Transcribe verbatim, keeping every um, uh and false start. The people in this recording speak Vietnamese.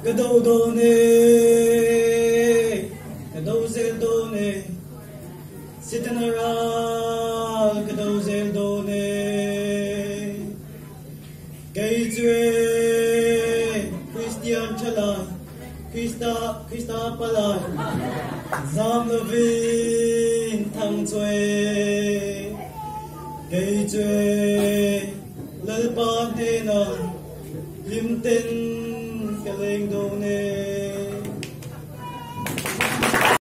cái đầu đồ nè cái đầu dễ đồ nè Sitanara cái đầu dễ đồ nè cái chuyện Christian chala Christa Christa palai Zam lovin thăng chơi cái chuyện lỡ ban thế nào lim tên cái lên đồ nè